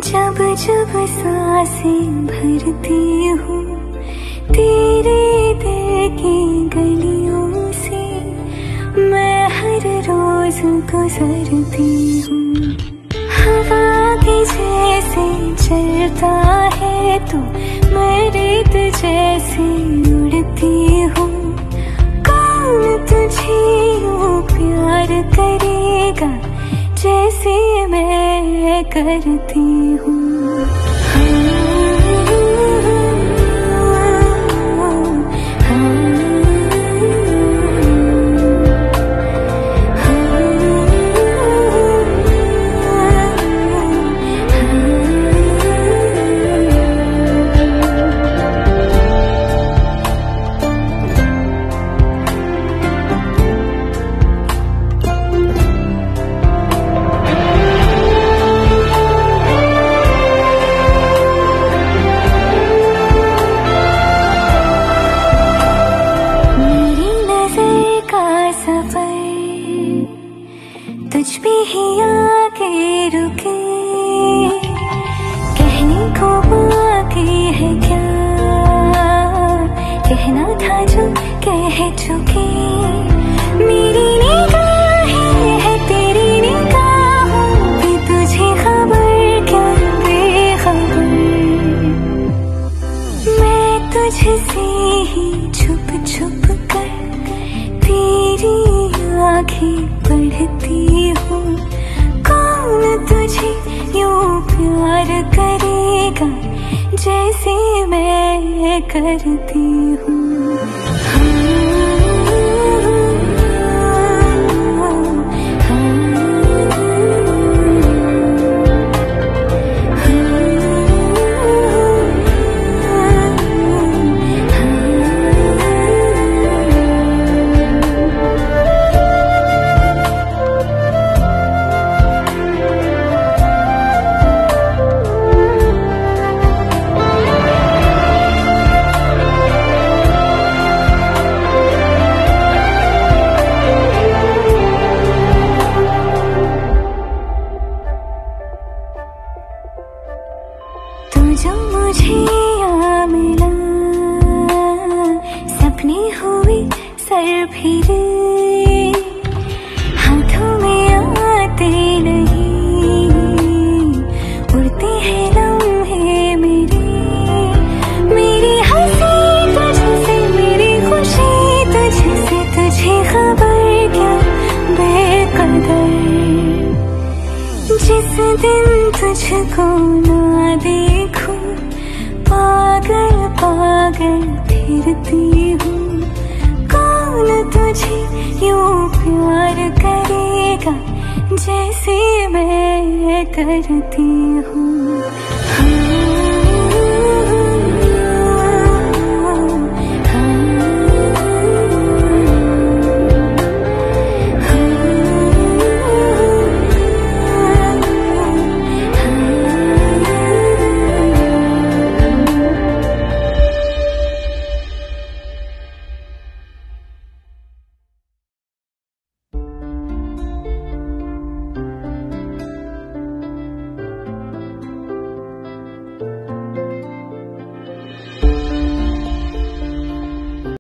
जब जब सांसें भरती हूँ तेरे दिल की गलियों से, मैं हर रोज गुजरती हूँ। हवा के जैसे चलता है तो मैं रेत जैसे उड़ती हूँ। कौन तुझे यूँ प्यार करेगा जैसे मैं करती हूँ। तुझ पे ही आके रुके, कहने को बाकी है क्या, कहना था जो कह चुके। मेरी निगाहें है तेरी निगाहों पे, तुझे खबर क्या बेखबर। मैं तुझसे ही छुप छुप कर तेरी आँखें पढ़ती हूँ। कौन तुझे यूँ प्यार करेगा जैसे मैं करती हूँ। जो मुझे यहाँ मिला, सपने हुए सर फिरे, हाथों में आते नहीं, उड़ते हैं लम्हे मेरे। मेरी हंसी तुझसे, मेरी खुशी तुझसे, तुझे खबर क्या बेकदर। जिस दिन तुझको ना देखूं पागल पागल फिरती हूँ। कौन तुझे यूँ प्यार करेगा जैसे मैं करती हूँ।